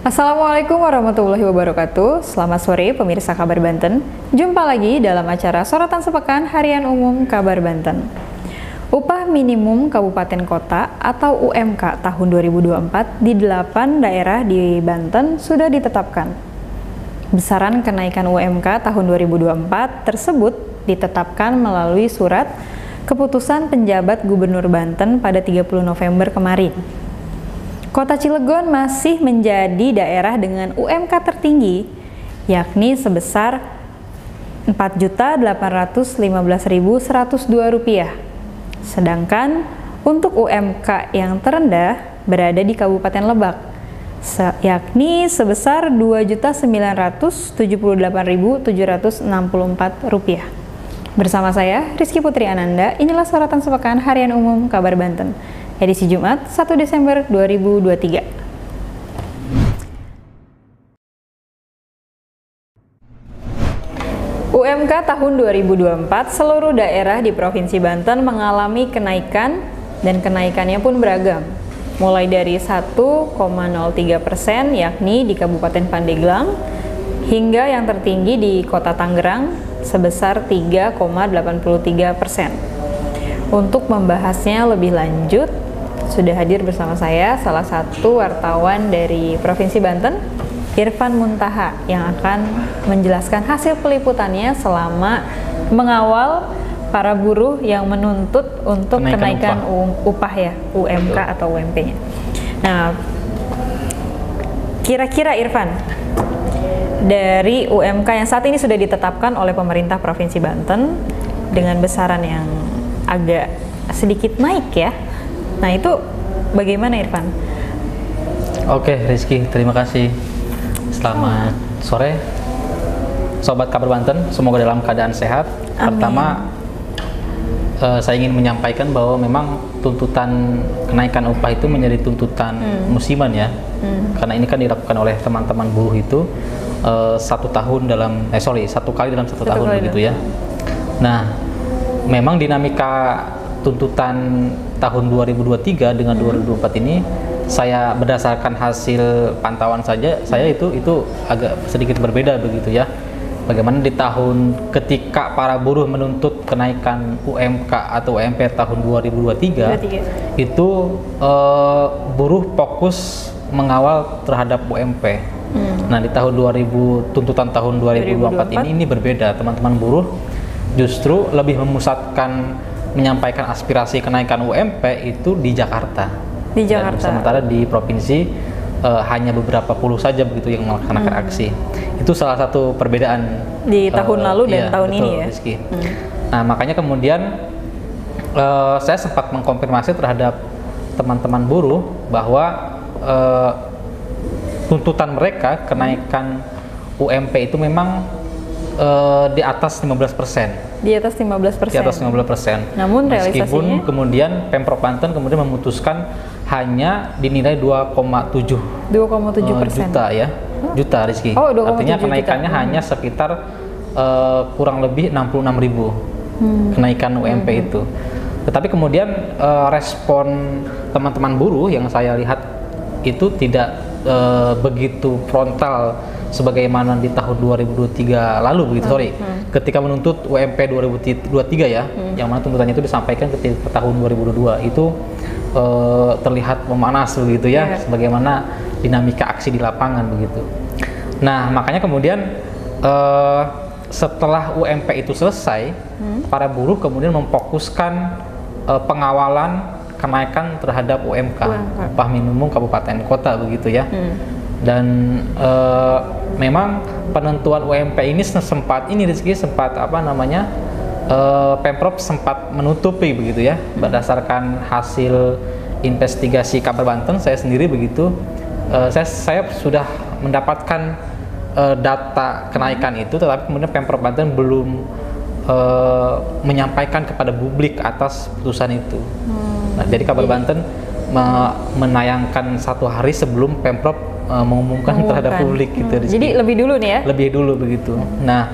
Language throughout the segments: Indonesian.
Assalamualaikum warahmatullahi wabarakatuh. Selamat sore pemirsa Kabar Banten. Jumpa lagi dalam acara Sorotan Sepekan Harian Umum Kabar Banten. Upah minimum kabupaten kota atau UMK tahun 2024 di 8 daerah di Banten sudah ditetapkan. Besaran kenaikan UMK tahun 2024 tersebut ditetapkan melalui surat keputusan penjabat Gubernur Banten pada 30 November kemarin. Kota Cilegon masih menjadi daerah dengan UMK tertinggi, yakni sebesar Rp4.815.102. Sedangkan untuk UMK yang terendah berada di Kabupaten Lebak, yakni sebesar Rp2.978.764. Bersama saya, Rizky Putri Ananda, inilah Sorotan Sepekan Harian Umum Kabar Banten. Edisi Jumat 1 Desember 2023. UMK tahun 2024 seluruh daerah di Provinsi Banten mengalami kenaikan dan kenaikannya pun beragam. Mulai dari 1,03% yakni di Kabupaten Pandeglang hingga yang tertinggi di Kota Tangerang sebesar 3,83%. Untuk membahasnya lebih lanjut, sudah hadir bersama saya salah satu wartawan dari Provinsi Banten, Irfan Muntaha, yang akan menjelaskan hasil peliputannya selama mengawal para buruh yang menuntut untuk kenaikan upah ya, UMK atau UMP-nya. Nah, kira-kira Irfan, dari UMK yang saat ini sudah ditetapkan oleh pemerintah Provinsi Banten dengan besaran yang agak sedikit naik ya. Nah, itu bagaimana Irfan? Oke, Rizky, terima kasih. Selamat sore, Sobat Kabar Banten. Semoga dalam keadaan sehat. Amin. Pertama, saya ingin menyampaikan bahwa memang tuntutan kenaikan upah itu menjadi tuntutan musiman ya. Karena ini kan dilakukan oleh teman-teman buruh itu satu kali dalam satu tahun begitu ya. Nah, memang dinamika tuntutan tahun 2023 dengan 2024 ini, saya berdasarkan hasil pantauan saja, saya itu agak sedikit berbeda begitu ya. Bagaimana di tahun ketika para buruh menuntut kenaikan UMK atau UMP tahun 2023 itu buruh fokus mengawal terhadap UMP. Nah, di tahun tuntutan tahun 2024 ini berbeda. Teman-teman buruh justru lebih memusatkan menyampaikan aspirasi kenaikan UMP itu di Jakarta. Di Jakarta. Dan sementara di provinsi hanya beberapa puluh saja begitu yang melaksanakan aksi. Itu salah satu perbedaan di tahun lalu dan tahun ini ya. Rizky. Nah, makanya kemudian saya sempat mengkonfirmasi terhadap teman-teman buruh bahwa tuntutan mereka kenaikan UMP itu memang di atas 15%. Di atas 15%. Di atas 15%. Namun realisasinya, meskipun kemudian Pemprov Banten kemudian memutuskan hanya dinilai 2,7 juta ya. Juta, Rizky. Oh, 2,7 artinya kenaikannya juta. hanya sekitar kurang lebih 66.000 kenaikan UMP itu. Tetapi kemudian respon teman-teman buruh yang saya lihat itu tidak begitu frontal sebagaimana di tahun 2023 lalu begitu, ketika menuntut UMP 2023 ya, yang mana tuntutannya itu disampaikan ketika tahun 2022 itu terlihat memanas begitu ya, sebagaimana dinamika aksi di lapangan begitu. Nah, makanya kemudian setelah UMP itu selesai, para buruh kemudian memfokuskan pengawalan kenaikan terhadap UMK, upah minimum kabupaten kota begitu ya. Dan memang penentuan UMP ini sempat Pemprov sempat menutupi begitu ya, berdasarkan hasil investigasi Kabar Banten saya sendiri begitu. Saya sudah mendapatkan data kenaikan itu, tetapi kemudian Pemprov Banten belum menyampaikan kepada publik atas putusan itu. Nah, jadi Kabar Banten menayangkan satu hari sebelum Pemprov mengumumkan terhadap publik gitu. Jadi lebih dulu nih ya? Lebih dulu begitu. Nah,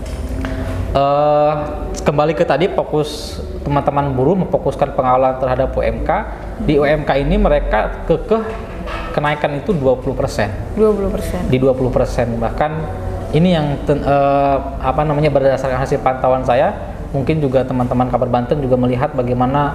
kembali ke tadi, fokus teman-teman buruh memfokuskan pengawalan terhadap UMK. Di UMK ini mereka kekeh kenaikan itu 20%. 20%. Di 20%. Bahkan ini yang berdasarkan hasil pantauan saya, mungkin juga teman-teman Kabar Banten juga melihat bagaimana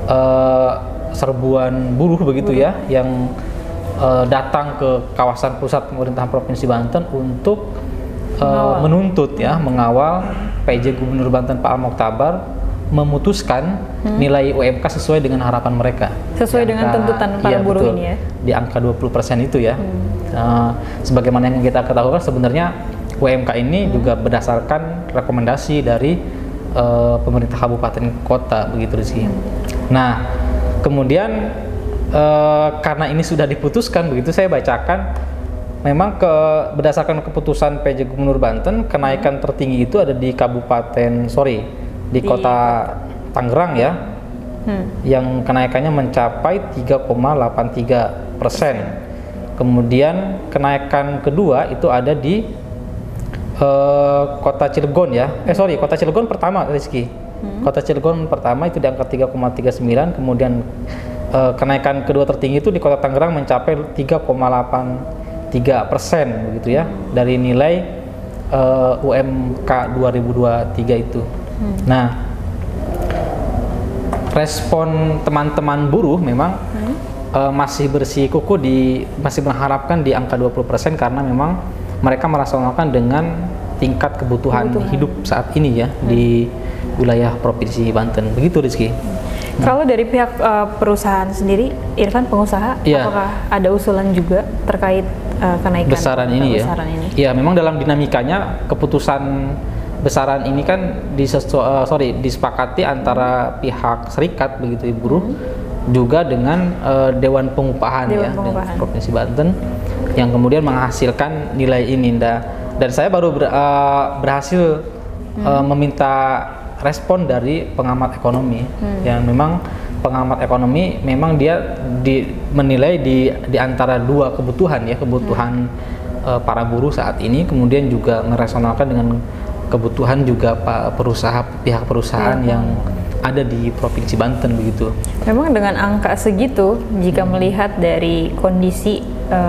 serbuan buruh begitu ya yang datang ke kawasan pusat pemerintahan Provinsi Banten untuk menuntut ya, mengawal PJ Gubernur Banten Pak Al-Mokhtar memutuskan nilai UMK sesuai dengan harapan mereka. Sesuai dengan tuntutan para buruh ini ya. Di angka 20% itu ya. Sebagaimana yang kita ketahui sebenarnya UMK ini juga berdasarkan rekomendasi dari pemerintah kabupaten kota begitu Rizky. Nah, kemudian karena ini sudah diputuskan begitu, saya bacakan memang berdasarkan keputusan PJ Gubernur Banten, kenaikan tertinggi itu ada di di kota Tangerang ya, yang kenaikannya mencapai 3,83%. Kemudian kenaikan kedua itu ada di kota Cilegon ya, kota Cilegon pertama Rizky. Kota Cilegon pertama itu di angka 3,39, kemudian kenaikan kedua tertinggi itu di kota Tangerang mencapai 3,83% begitu ya, dari nilai UMK 2023 itu. Nah, respon teman-teman buruh memang masih bersikukuh masih mengharapkan di angka 20% karena memang mereka merasionalkan dengan tingkat kebutuhan hidup saat ini ya di wilayah Provinsi Banten. Begitu Rizky. Kalau dari pihak perusahaan sendiri, Irfan pengusaha, apakah ada usulan juga terkait kenaikan besaran ini ya? Ya, memang dalam dinamikanya keputusan besaran ini kan disepakati antara pihak serikat begitu buruh juga dengan Dewan Pengupahan dengan Provinsi Banten yang kemudian menghasilkan nilai ini. Dan saya baru berhasil meminta respon dari pengamat ekonomi yang memang pengamat ekonomi memang dia menilai di antara dua kebutuhan ya, kebutuhan para buruh saat ini, kemudian juga merasionalkan dengan kebutuhan juga pihak perusahaan yang ada di Provinsi Banten begitu. Memang dengan angka segitu, jika melihat dari kondisi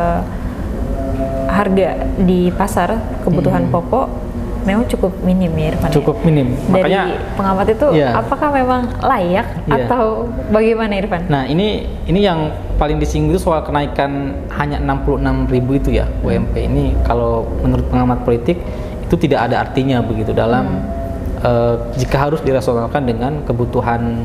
harga di pasar kebutuhan pokok, memang cukup minim ya Irfan. Cukup minim. Dari makanya pengamat itu apakah memang layak atau bagaimana Irfan? Nah, ini yang paling disinggung itu soal kenaikan hanya 66.000 itu ya UMP ini. Kalau menurut pengamat politik itu tidak ada artinya begitu dalam jika harus dirasionalkan dengan kebutuhan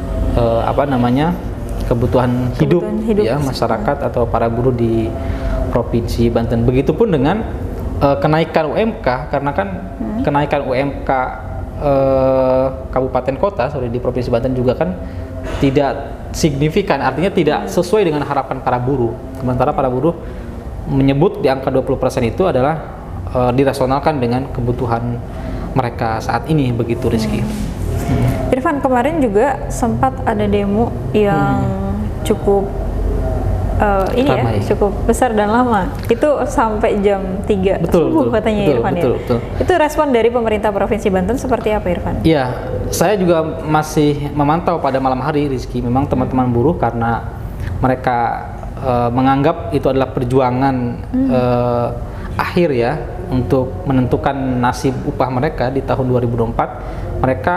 kebutuhan hidup ya masyarakat atau para buruh di Provinsi Banten. Begitupun dengan kenaikan UMK, karena kan kenaikan UMK kabupaten kota di Provinsi Banten juga kan tidak signifikan, artinya tidak sesuai dengan harapan para buruh. Sementara para buruh menyebut di angka 20% itu adalah dirasionalkan dengan kebutuhan mereka saat ini begitu Rizky. Irfan, kemarin juga sempat ada demo yang cukup cukup besar dan lama. Itu sampai jam 3 subuh katanya Irfan ya. Itu respon dari pemerintah Provinsi Banten seperti apa Irfan? Iya, saya juga masih memantau pada malam hari Rizky. Memang teman-teman buruh karena mereka menganggap itu adalah perjuangan akhir ya untuk menentukan nasib upah mereka di tahun 2024. Mereka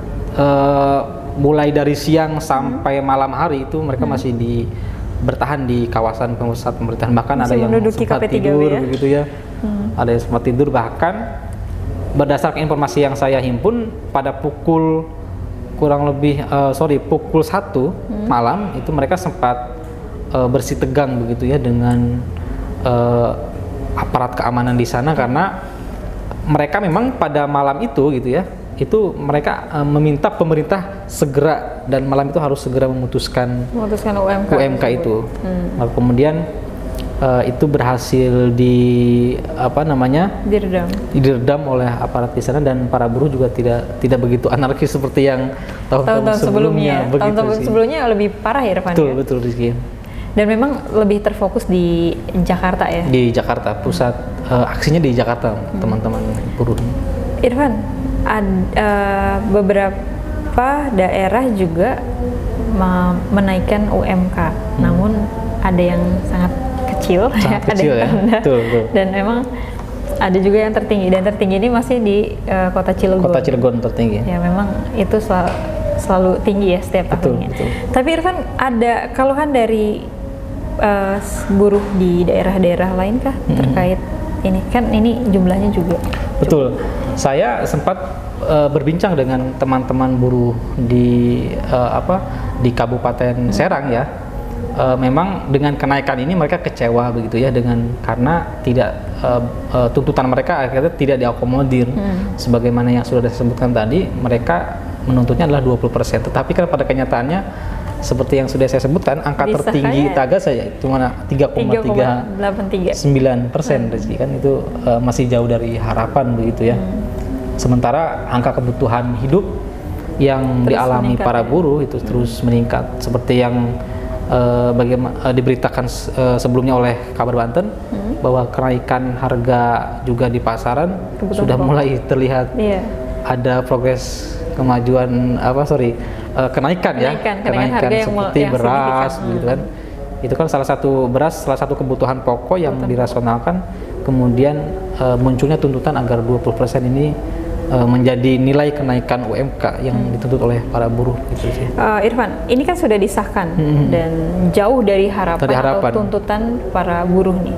mulai dari siang sampai malam hari itu mereka masih bertahan di kawasan pusat pemerintahan, bahkan ada yang sempat tidur begitu ya. Ada yang sempat tidur, bahkan berdasarkan informasi yang saya himpun pada pukul pukul 1 malam itu mereka sempat bersih tegang begitu ya dengan aparat keamanan di sana, karena mereka memang pada malam itu gitu ya, itu mereka meminta pemerintah segera dan malam itu harus segera memutuskan UMK itu. Lalu kemudian itu berhasil diredam oleh aparat di sana, dan para buruh juga tidak begitu anarkis seperti yang tahun-tahun sebelumnya. Tahun-tahun sebelumnya lebih parah ya Irfan. Betul Rizky. Dan memang lebih terfokus di Jakarta ya? Di Jakarta, pusat aksinya di Jakarta teman-teman buruh. Irfan, beberapa daerah juga menaikkan UMK, namun ada yang sangat kecil, Sangat ada kecil yang ya, rendah, betul. dan memang ada juga yang tertinggi, dan tertinggi ini masih di kota Cilegon. Kota Cilegon tertinggi. Ya memang itu selalu tinggi ya setiap tahunnya. Betul. Tapi Irfan, ada keluhan dari buruh di daerah-daerah lain kah terkait ini? Kan ini jumlahnya juga. Betul. Saya sempat berbincang dengan teman-teman buruh di di Kabupaten Serang ya. Memang dengan kenaikan ini mereka kecewa begitu ya, karena tidak tuntutan mereka akhirnya tidak diakomodir. Sebagaimana yang sudah disebutkan tadi, mereka menuntutnya adalah 20%, tetapi kan pada kenyataannya seperti yang sudah saya sebutkan, angka tertinggi Taga saya cuma 3,89%, Rizky, kan itu masih jauh dari harapan begitu ya. Sementara angka kebutuhan hidup yang terus dialami para buruh itu terus meningkat, seperti yang diberitakan sebelumnya oleh Kabar Banten, bahwa kenaikan harga juga di pasaran sudah mulai terlihat. Ada progres kemajuan kenaikan harga seperti beras gitu kan. Itu kan salah satu kebutuhan pokok yang dirasionalkan, kemudian munculnya tuntutan agar 20% ini menjadi nilai kenaikan UMK yang dituntut oleh para buruh gitu sih. Irfan, ini kan sudah disahkan dan jauh dari harapan atau tuntutan para buruh nih.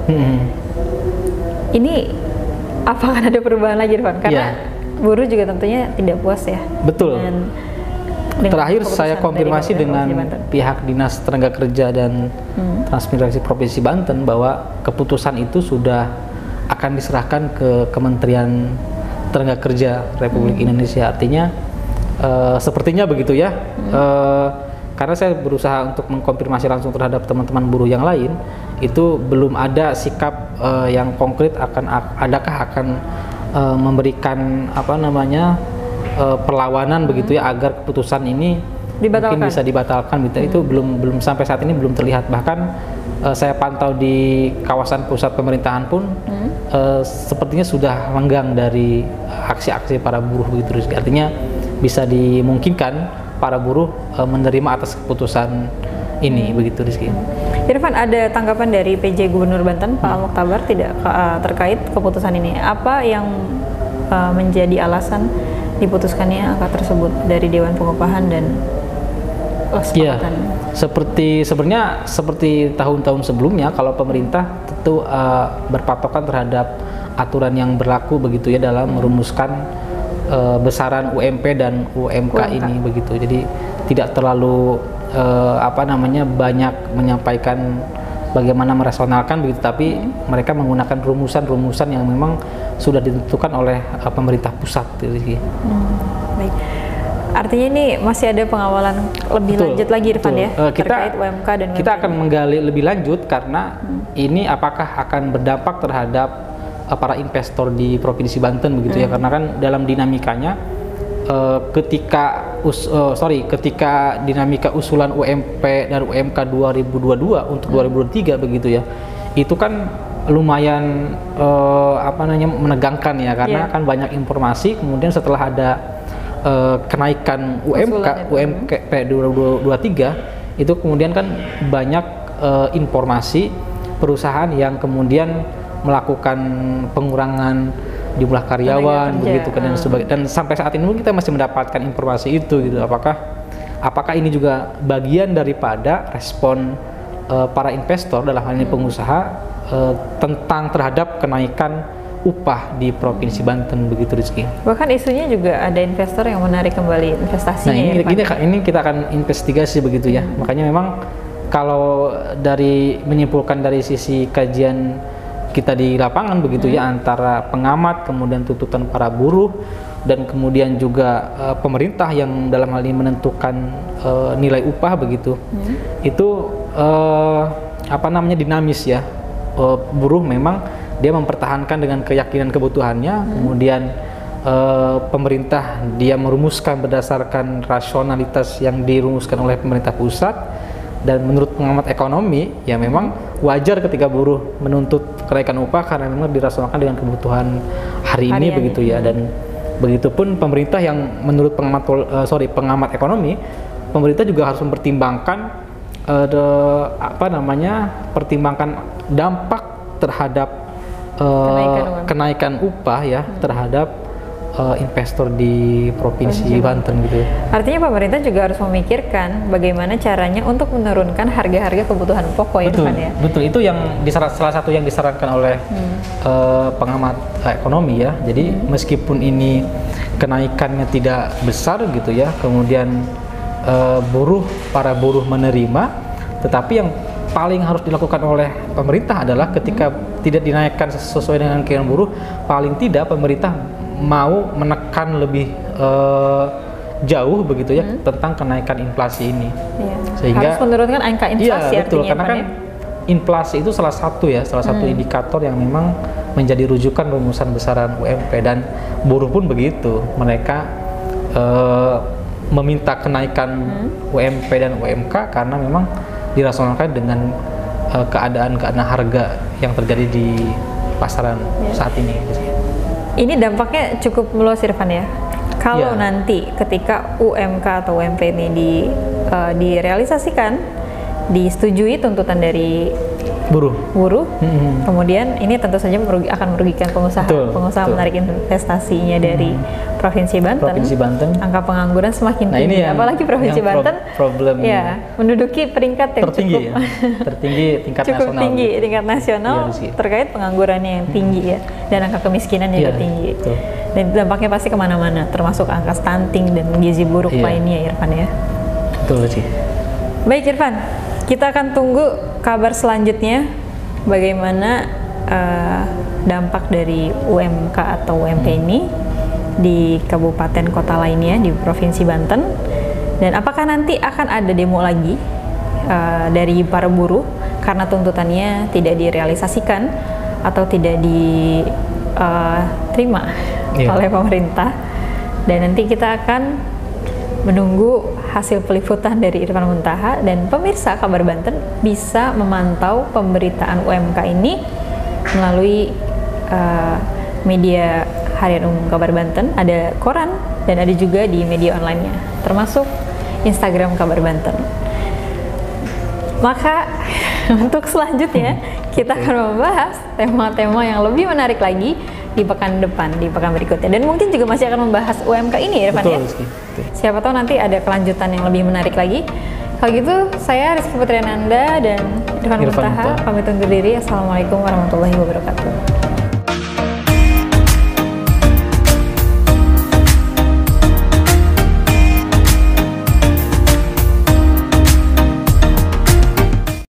Ini apakah ada perubahan lagi, Irfan? Karena buruh juga tentunya tidak puas ya. Betul. Terakhir saya konfirmasi dengan pihak Dinas Tenaga Kerja dan Transmigrasi Provinsi Banten bahwa keputusan itu sudah akan diserahkan ke Kementerian Tenaga Kerja Republik Indonesia. Artinya sepertinya begitu ya. Karena saya berusaha untuk mengkonfirmasi langsung terhadap teman-teman buruh yang lain, itu belum ada sikap yang konkret adakah akan memberikan perlawanan begitu ya agar keputusan ini mungkin bisa dibatalkan gitu. Itu belum sampai saat ini belum terlihat. Bahkan saya pantau di kawasan pusat pemerintahan pun sepertinya sudah renggang dari aksi-aksi para buruh begitu. Artinya bisa dimungkinkan para buruh menerima atas keputusan ini begitu, Rizky. Irfan, ada tanggapan dari PJ Gubernur Banten Pak Al-Mukhtabar tidak terkait keputusan ini? Apa yang menjadi alasan diputuskannya angka tersebut dari Dewan Pengupahan dan kesepakatan? Sebenarnya seperti tahun-tahun sebelumnya, kalau pemerintah tentu berpatokan terhadap aturan yang berlaku begitu ya dalam merumuskan besaran UMP dan UMK ini begitu. Jadi tidak terlalu banyak menyampaikan bagaimana merasionalkan begitu, tapi mereka menggunakan rumusan-rumusan yang memang sudah ditentukan oleh pemerintah pusat. Baik. Artinya ini masih ada pengawalan lebih lanjut lagi, Irfan, ya, terkait UMK dan UMP. Kita akan menggali lebih lanjut karena ini apakah akan berdampak terhadap para investor di Provinsi Banten begitu ya, karena kan dalam dinamikanya ketika dinamika usulan UMP dan UMK 2022 untuk 2023 begitu ya, itu kan lumayan menegangkan ya, karena kan banyak informasi. Kemudian setelah ada kenaikan UMP 2023 itu kemudian kan banyak informasi perusahaan yang kemudian melakukan pengurangan jumlah karyawan begitu kan, dan sampai saat ini kita masih mendapatkan informasi itu gitu. Apakah ini juga bagian daripada respon para investor dalam hal ini pengusaha tentang terhadap kenaikan upah di Provinsi Banten begitu, Rizky. Bahkan isunya juga ada investor yang menarik kembali investasinya. Nah ini kita akan investigasi begitu ya. Makanya memang kalau menyimpulkan dari sisi kajian kita di lapangan begitu ya, antara pengamat, kemudian tuntutan para buruh, dan kemudian juga pemerintah yang dalam hal ini menentukan nilai upah begitu, itu dinamis ya. Buruh memang dia mempertahankan dengan keyakinan kebutuhannya, kemudian pemerintah dia merumuskan berdasarkan rasionalitas yang dirumuskan oleh pemerintah pusat. Dan menurut pengamat ekonomi, ya memang wajar ketika buruh menuntut kenaikan upah karena memang dirasionalkan dengan kebutuhan hari ini begitu ya. Dan begitupun pemerintah yang menurut pengamat ekonomi pemerintah juga harus mempertimbangkan pertimbangkan dampak terhadap kenaikan upah ya terhadap investor di Provinsi Banten gitu. Artinya pemerintah juga harus memikirkan bagaimana caranya untuk menurunkan harga-harga kebutuhan pokok ya, betul, Irfan ya. Betul, itu yang salah satu yang disarankan oleh pengamat ekonomi ya. Jadi meskipun ini kenaikannya tidak besar gitu ya, kemudian para buruh menerima, tetapi yang paling harus dilakukan oleh pemerintah adalah ketika tidak dinaikkan sesuai dengan keinginan buruh, paling tidak pemerintah mau menekan lebih jauh begitu ya tentang kenaikan inflasi ini. Iya. Sehingga harus menurunkan angka inflasi. Iya betul, karena kan ya? inflasi itu salah satu indikator yang memang menjadi rujukan rumusan besaran UMP, dan buruh pun begitu. Mereka meminta kenaikan UMP dan UMK karena memang dirasionalkan dengan keadaan harga yang terjadi di pasaran saat ini. Ini dampaknya cukup luas Irfan ya. Kalau nanti ketika UMK atau UMP ini direalisasikan, disetujui tuntutan dari buruh, kemudian ini tentu saja akan merugikan pengusaha. Pengusaha menarik investasinya dari Provinsi Banten. Angka pengangguran semakin tinggi. Apalagi Provinsi Banten menduduki peringkat yang tertinggi tingkat cukup nasional. Tinggi tingkat nasional terkait penganggurannya yang tinggi ya, dan angka kemiskinan juga tinggi. Dan dampaknya pasti kemana-mana, termasuk angka stunting dan gizi buruk lainnya, Irfan ya. Betul sih. Baik Irfan, kita akan tunggu kabar selanjutnya bagaimana dampak dari UMK atau UMP ini di kabupaten kota lainnya di Provinsi Banten, dan apakah nanti akan ada demo lagi dari para buruh karena tuntutannya tidak direalisasikan atau tidak diterima oleh pemerintah. Dan nanti kita akan menunggu hasil peliputan dari Irfan Muntaha, dan pemirsa Kabar Banten bisa memantau pemberitaan UMK ini melalui media Harian Umum Kabar Banten, ada koran dan ada juga di media online-nya, termasuk Instagram Kabar Banten. Maka untuk selanjutnya kita akan membahas tema-tema yang lebih menarik lagi di pekan depan, di pekan berikutnya, dan mungkin juga masih akan membahas UMK ini ya, Irfan ya. Siapa tahu nanti ada kelanjutan yang lebih menarik lagi. Kalau gitu, saya Rizky Putriananda dan Irfan Muntaha pamit undur diri. Assalamualaikum warahmatullahi wabarakatuh.